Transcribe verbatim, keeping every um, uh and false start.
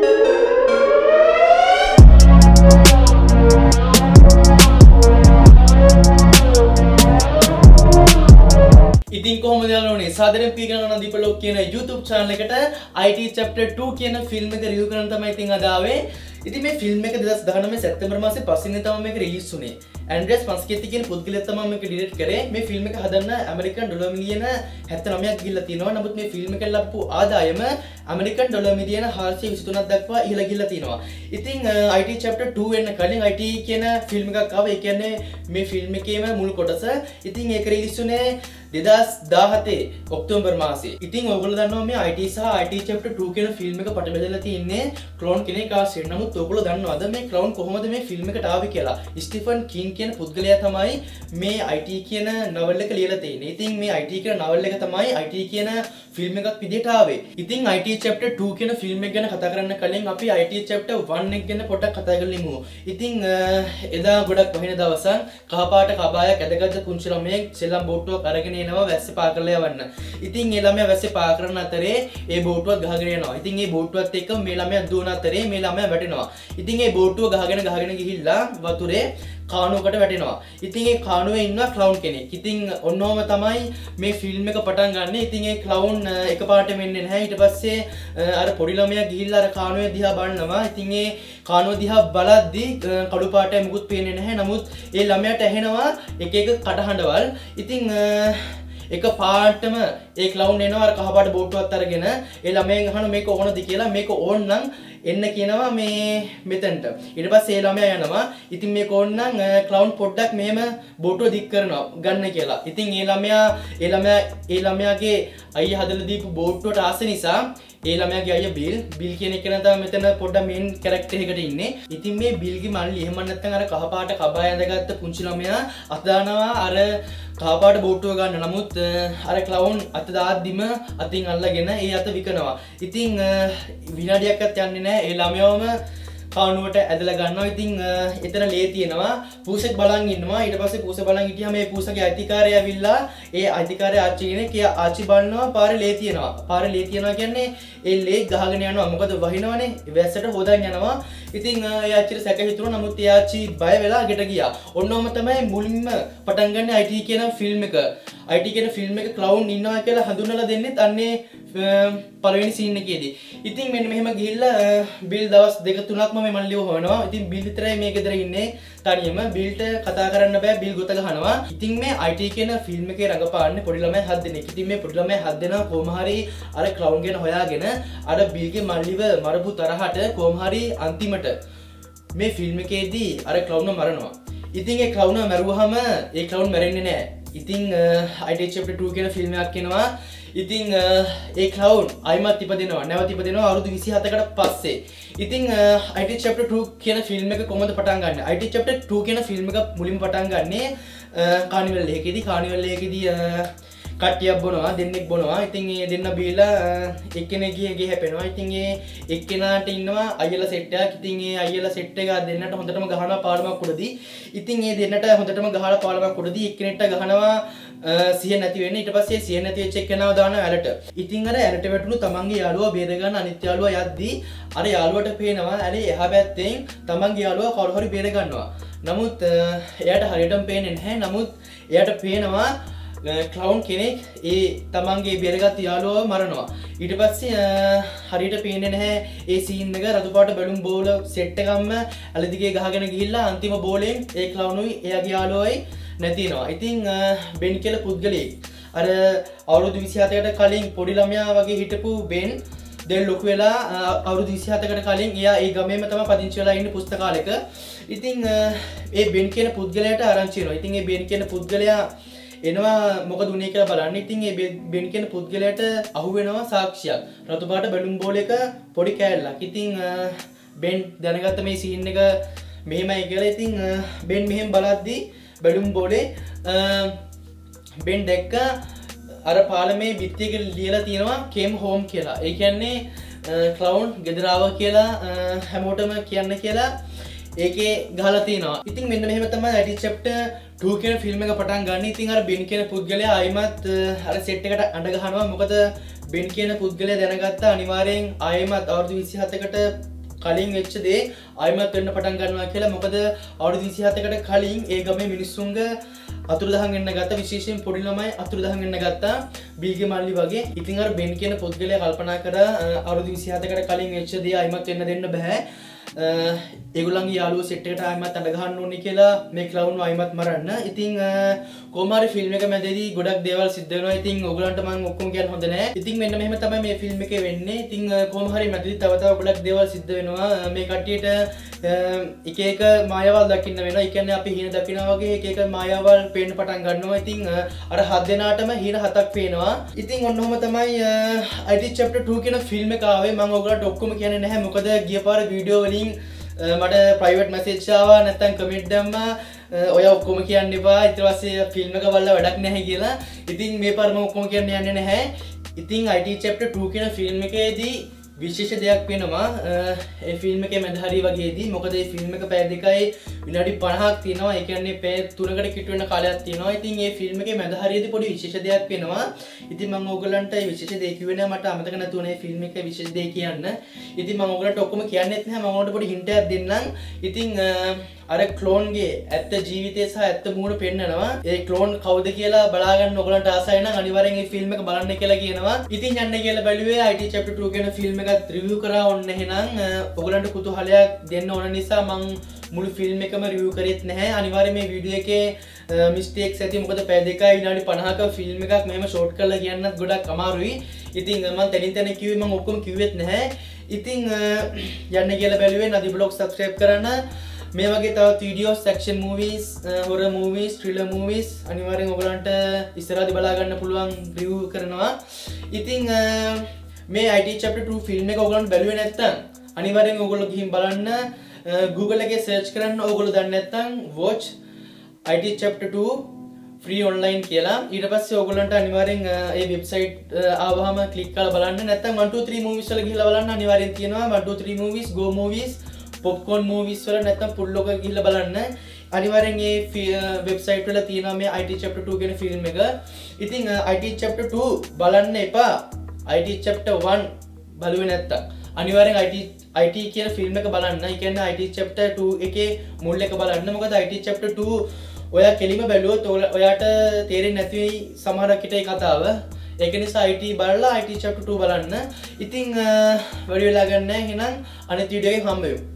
ඉතින් කොහොමද යාළුවනේ සාදරයෙන් පිළිගන්නවා දීපලෝක කියන YouTube channel එකට I T chapter two කියන ෆිල්ම් එක රිවිව් කරන්න තමයි ඉතින් අද ආවේ. ඉතින් මේ ෆිල්ම් එක දෙදාස් දහනවය සැප්තැම්බර් මාසේ පහ වෙනිදා තමයි මේක රිලීස් වුනේ. ඇන්ඩ්‍රියස් පන්ස්කෙටි කියන පුද්ගලයා තමයි මේක ඩිරෙක්ට් කරේ. මේ ෆිල්ම් එක හදන්න ඇමරිකන් ඩොලර් මිලියන හැත්තෑනවයක් ගිහිල්ලා තියෙනවා. නමුත් මේ ෆිල්ම් එකෙන් ලැබපු ආදායම ඇමරිකන් ඩොලර් මිලියන හාරසිය විසිතුනක් දක්වා ඉහළ ගිහිල්ලා තියෙනවා. ඉතින් I T chapter two වෙන්න කලින් I T කියන ෆිල්ම් එකක් ආවා. ඒ කියන්නේ මේ ෆිල්ම් එකේම මුල් කොටස. ඉතින් ඒක රිලීස් වුනේ දෙදාස් දාහතේ ඔක්තෝබර් මාසේ. ඉතින් ඔයගොල්ලෝ දන්නවා මේ I T සහ I T chapter two කියන ෆිල්ම් එක පට බෙදලා තියෙන්නේ ක්ලෝන් කෙනෙක් ආශ්‍රයෙන්. නමුත් ඔයගොල්ලෝ දන්නවද මේ ක්ලෝන් කොහොමද මේ ෆිල්ම් එකට ආවේ කියලා? ස්ටිෆන් කින් කියන පුද්ගලයා තමයි මේ I T කියන නවල් එක ලියලා තියෙන්නේ. ඉතින් මේ I T කියන නවල් එක තමයි I T කියන ෆිල්ම් එකක් විදිහට ආවේ. ඉතින් I T chapter two කියන ෆිල්ම් එක ගැන කතා කරන්න කලින් අපි I T chapter one එක ගැන පොඩ්ඩක් කතා කරලිමු. ඉතින් එදා ගොඩක් වහින දවසක් කහපාට කබායක් ඇදගත්ත පුංචි ළමයෙක් සෙල්ලම් බෝට්ටුවක් අරගෙන එනවා වැස්සේ පා කරලා යවන්න. ඉතින් ඒ ළමයා වැස්සේ පා කරන අතරේ ඒ බෝට්ටුවක් ගහගෙන යනවා. ඉතින් ඒ බෝට්ටුවත් එක්ක මේ ළමයා දුවන අතරේ මේ ළමයා වැටෙනවා. ඉතින් ඒ බෝට්ටුව ගහගෙන ගහගෙන ගිහිල්ලා වතුරේ කානුවකට වැටෙනවා. ඉතින් ඒ කානුවේ ඉන්නවා ක්ලවුන් කෙනෙක්. ඉතින් ඔන්නෝම තමයි මේ ෆිල්ම් එක පටන් ගන්න. ඉතින් ඒ ක්ලවුන් එකපාරටම එන්නේ නැහැ. ඊට පස්සේ අර පොඩි ළමයා ගිහිල්ලා අර කානුවේ දිහා බලනවා. ඉතින් ඒ කානුව දිහා බලද්දී කළු පාටයි මුකුත් පේන්නේ නැහැ. නමුත් ඒ ළමයාට ඇහෙනවා එක එක කටහඬවල්. ඉතින් එක පාටම ඒ ක්ලවුන් එනවා අර කහපාට බෝට්ටුවත් අරගෙන ඒ ළමයෙන් අහන මේක ඕනද කියලා. මේක ඕන නම් එන්න කියනවා මේ මෙතනට. ඊට පස්සේ ඒ ළමයා යනවා. ඉතින් මේක ඕන නම් ක්ලවුන් පොඩ්ඩක් මෙහෙම බෝට්ටුව දික් කරනවා ගන්න කියලා. ඉතින් ඒ ළමයා ඒ ළමයා ඒ ළමයාගේ අයියා හදලා දීපු බෝට්ටුවට ආස නිසා ඒ ළමයාගේ අයියා බිල් බිල් කියන එක තමයි මෙතන පොඩ්ඩක් මේන් කැරක්ටර් එකට ඉන්නේ. ඉතින් මේ බිල්ගේ මල්ලි එහෙම නැත්නම් අර කහපාට කබාය ඇඳගත්ත පුංචි ළමයා අත දානවා අර කහපාට බෝට්ටුව ගන්න. නමුත් අර ක්ලවුන් අත දාද්දිම අතින් අල්ලගෙන ඒ අත විකනවා. ඉතින් විනාඩියක්වත් යන්නේ නැහැ ඒ ළමයාවම කානුවට ඇදලා ගන්නවා. ඉතින් එතන ලේ තියෙනවා. පූසෙක් බලන් ඉන්නවා. ඊට පස්සේ පූස බලන් හිටියා මේ පූසගේ අයිතිකාරය ඇවිල්ලා ඒ අයිතිකාරය ආච්චි කෙනෙක් එයා ආච්චි බලනවා පාරේ ලේ තියෙනවා. පාරේ ලේ තියෙනවා කියන්නේ ඒ ලේ ගහගෙන යනවා. මොකද වහිනවනේ. වැස්සට හොදන් යනවා. ඉතින් ඒ ආච්චිට සැක හිතුණා. නමුත් ඒ ආච්චි බය වෙලා ගෙට ගියා. ඔන්නෝම තමයි මුලින්ම පටන් ගන්න I T කියන ෆිල්ම් එක. I T කියන ෆිල්ම් එක ක්ලවුන් ඉන්නවා කියලා හඳුන්වලා දෙන්නෙත් අන්නේ පළවෙනි සීන් එකේදී. ඉතින් මෙන්න මෙහෙම ගිහිල්ලා බිල් දවස් දෙක තුනක්ම මේ මල්ලිව හොයනවා. ඉතින් බිල් විතරයි මේ ගෙදර ඉන්නේ තනියම. බිල්ට කතා කරන්න බෑ. බිල් ගොත ගහනවා. ඉතින් මේ I T කියන ෆිල්ම් එකේ රඟපාන්නේ පොඩි ළමයි හත් දෙනෙක්. ඉතින් මේ පොඩි ළමයි හත් දෙනා කොහොම හරි අර ක්ලවුන් ගැන හොයාගෙන අර බිල්ගේ මල්ලිව මරපු තරහට කොහොම හරි අන්තිමට මේ ෆිල්ම් එකේදී අර ක්ලවුන්ව මරනවා. ඉතින් ඒ ක්ලවුන්ව මරුවාම ඒ ක්ලවුන් මැරෙන්නේ නැහැ. ඉතින් I T chapter two කියන ෆිල්ම් එකක් එනවා. ඉතින් ඒ ක්ලවුන් අයිමත් ඉපදෙනවා. නැවත ඉපදෙනවා අවුරුදු විසිහතකට පස්සේ. ඉතින් I T chapter two කියන ෆිල්ම් එක කොහොමද පටන් ගන්නෙ? I T chapter two කියන ෆිල්ම් එක මුලින්ම පටන් ගන්නෙ කානිවල් එකේදී. කානිවල් එකේදී කට්ටියක් බොනවා, දෙන්නෙක් බොනවා. ඉතින් ඒ දෙන්න බීලා එක්කෙනෙක්ගේ ගේ හැපෙනවා. ඉතින් ඒ එක්කෙනාට ඉන්නවා අයියලා සෙට් එකක්. ඉතින් ඒ අයියලා සෙට් එක දෙන්නට හොඳටම ගහනවා පාලමක් උඩදී. ඉතින් ඒ දෙන්නට හොඳටම ගහලා පාලමක් උඩදී එක්කෙනෙක්ට ගහනවා සිහිය නැති වෙන්නේ. ඊට පස්සේ සිහිය නැති වෙච්ච එක්කෙනාව දානවා ඇලට. ඉතින් අර ඇලට වැටුණු තමන්ගේ යාළුවා බේර ගන්න අනිත් යාළුවා යද්දී අර යාළුවට පේනවා ඇලේ එහා පැත්තෙන් තමන්ගේ යාළුවා කවුරු හරි බේර ගන්නවා. නමුත් එයාට හරියටම පේන්නේ නැහැ. නමුත් එයාට පේනවා ක්ලවුන් කෙනෙක් ඒ තමන්ගේ බේරගත් යාළුවව මරනවා. ඊට පස්සේ හරියට පේන්නේ නැහැ ඒ සීන් එක. රතු පාට බැලුම් බෝල සෙට් එකක්ම ඇලදිගේ ගහගෙන ගිහිල්ලා අන්තිම බෝලෙන් ඒ ක්ලවුනුයි එයාගේ යාළුවයි නැති වෙනවා. ඉතින් බෙන් කියලා පුද්ගලයෙක් අර අවුරුදු විසිහතකට කලින් පොඩි ළමයා වගේ හිටපු බෙන් දැන් ලොකු වෙලා අවුරුදු විසිහතකට කලින් එයා ඒ ගමේම තමයි පදිංචි වෙලා ඉන්නේ පුස්තකාලෙක. ඉතින් ඒ බෙන් කියන පුද්ගලයාට ආරංචි වෙනවා. ඉතින් ඒ බෙන් කියන පුද්ගලයා එනවා මොකද උනේ කියලා බලන්න. ඉතින් ඒ බෙන් කියන පුද්ගලයාට අහු වෙනවා සාක්ෂියක්. රතු පාට බැලුම් බෝලයක පොඩි කෑල්ලක්. ඉතින් බෙන් දැනගත්ත මේ සීන් එක මෙහෙමයි කියලා. ඉතින් බෙන් මෙහෙම බලද්දී බැලුම් බෝලේ බෙන් දැක්ක අර පාලමේ බිත්තියක ලියලා තියෙනවා කේම් හෝම් කියලා. ඒ කියන්නේ ක්ලවුන් ගෙදර ආවා කියලා හැමෝටම කියන්න කියලා ඒකේ ගහලා තියෙනවා. ඉතින් මෙන්න මෙහෙම තමයි I T chapter two කියන ෆිල්ම් එක පටන් ගන්න. ඉතින් අර බෙන් කියන පුද්ගලයා ආයිමත් අර සෙට් එකට අඬ ගහනවා. මොකද බෙන් කියන පුද්ගලයා දැනගත්තා අනිවාර්යෙන් ආයිමත් අවුරුදු විසිහතකට කලින් වෙච්ච දේ ආයිමත් වෙන්න පටන් ගන්නවා කියලා. මොකද අවුරුදු විසිහතකට කලින් ඒ ගමේ මිනිස්සුන්ගේ අතුරුදහන් වෙන්න ගත්තා. විශේෂයෙන් පොඩි ළමයි අතුරුදහන් වෙන්න ගත්තා. බීගේ මල්ලි වගේ. ඉතින් අර බෙන් කියන පුද්ගලයා කල්පනා කරා අවුරුදු විසිහතකට කලින් වෙච්ච දේ ආයිමත් වෙන්න දෙන්න බෑ. ඒගොල්ලන්ගේ යාළුවෝ සෙට් එකට ආයිමත් අඬ ගහන්න ඕනේ කියලා මේ ක්ලවුන් ආයිමත් මරන්න. ඉතින් කොහොම හරි ෆිල්ම් එක මැදදී ගොඩක් දේවල් සිද්ධ වෙනවා. ඉතින් ඕගොල්ලන්ට මම ඔක්කොම කියන්න හොඳ නෑ. ඉතින් මෙන්න මෙහෙම තමයි මේ ෆිල්ම් එකේ වෙන්නේ. ඉතින් කොහොම හරි මැදදී තව තව ගොඩක් දේවල් සිද්ධ වෙනවා. මේ කට්ටියට එක එක මායාවල් දකින්න වෙනවා. ඒ කියන්නේ අපි හීන දකිනා වගේ එක එක මායාවල් පේන්න පටන් ගන්නවා. ඉතින් අර හත් දෙනාටම හීන හතක් පේනවා. ඉතින් ඔන්නෝම තමයි I T chapter two කියන ෆිල්ම් එක ආවේ. මම ඔයගොල්ලන්ට ඔක්කොම කියන්නේ නැහැ. මොකද ගිය පාර වීඩියෝ වලින් මට ප්‍රයිවට් මැසේජ් ආවා නැත්නම් කමෙන්ට් දැම්මා ඔය ඔක්කොම කියන්න එපා ඊට පස්සේ ෆිල්ම් එක බලලා වැඩක් නැහැ කියලා. ඉතින් මේ පාර මම ඔක්කොම කියන්න යන්නේ නැහැ. ඉතින් I T chapter two කියන ෆිල්ම් එකේදී විශේෂ දෙයක් වෙනවා. ඒ ෆිල්ම් එකේ මැද හරිය වගේදී මොකද මේ ෆිල්ම් එක පැය දෙකයි විනාඩි පනහක් තියෙනවා. ඒ කියන්නේ පැය තුනකට කිට්ටු වෙන කාලයක් තියෙනවා. ඉතින් මේ ෆිල්ම් එකේ මැද හරියදී පොඩි විශේෂ දෙයක් වෙනවා. ඉතින් මම ඕගොල්ලන්ට මේ විශේෂ දේ කිව්වේ නෑ. මට අමතක නැතුව මේ ෆිල්ම් එකේ විශේෂ දේ කියන්න. ඉතින් මම ඕගොල්ලන්ට ඔක්කොම කියන්නෙත් නැහැ. මම ඕගොල්ලන්ට පොඩි හින්ට් එකක් දෙන්නම්. ඉතින් අර ක්ලෝන්ගේ ඇත්ත ජීවිතය සහ ඇත්ත මූණ පෙන්නනවා. ඒ ක්ලෝන් කවුද කියලා බලාගන්න ඔයගොල්ලන්ට ආසයි නම් අනිවාර්යෙන් මේ ෆිල්ම් එක බලන්න කියලා කියනවා. ඉතින් යන්න කියලා බැලුවේ I T chapter two කියන ෆිල්ම් එකත් රිවිව් කරා ඔන්න එහෙනම් ඔයගොල්ලන්ට කුතුහලයක් දෙන්න ඕන නිසා මම මුළු ෆිල්ම් එකම රිවිව් කරෙත් නැහැ. අනිවාර්යෙන් මේ වීඩියෝ එකේ මිස්ටේක්ස් ඇති. මොකද පැය දෙකයි විනාඩි පනහක ෆිල්ම් එකක් මෙහෙම ෂෝට් කරලා කියන්නත් ගොඩක් අමාරුයි. ඉතින් මම තනින් තන කිව්වේ මම ඔක්කොම කිව්වෙත් නැහැ. ඉතින් යන්න කියලා බැලුවේ නදි බ්ලොග් සබ්ස්ක්‍රයිබ් කරන්න. මේ වගේ තවත් videos action movies horror movies thriller movies අනිවාර්යෙන් ඔයගලන්ට ඉස්සරහදී බලා ගන්න පුළුවන් රිවිව් කරනවා. ඉතින් මේ I T chapter two film එක ඔයගලන්ට බැලුවේ නැත්නම් අනිවාර්යෙන් ඔයගොල්ලෝ ගිහින් බලන්න. Google එකේ සර්ච් කරන්න ඔයගොල්ලෝ දන්නේ නැත්නම් watch I T chapter two free online කියලා. ඊට පස්සේ ඔයගොල්ලන්ට අනිවාර්යෙන් ඒ වෙබ්සයිට් ආවහම ක්ලික් කරලා බලන්න. නැත්නම් one two three movies වල ගිහිල්ලා බලන්න අනිවාර්යෙන් තියෙනවා. one two three movies go movies popcorn movies වල නැත්නම් පුල්ලෝක ගිහිල්ලා බලන්න. අනිවාර්යෙන් මේ වෙබ්සයිට් වල තියෙනවා මේ I T chapter two කියන ෆිල්ම් එක. ඉතින් I T chapter two බලන්න එපා. I T chapter one බලුවේ නැත්තම් අනිවාර්යෙන් I T I T කියන ෆිල්ම් එක බලන්න. ඒ කියන්නේ I T chapter two එකේ මුල් එක බලන්න. මොකද I T chapter two ඔයා කෙලිම බැලුවොත් ඔයාට තේරෙන්නේ නැති වෙයි සමහරක් හිට ඒ කතාව. ඒක නිසා I T බලලා I T chapter two බලන්න. ඉතින් වැඩි වෙලා ගන්න නැහැ. එහෙනම් අනිත් වීඩියෝ එකෙන් හම්බ වෙමු.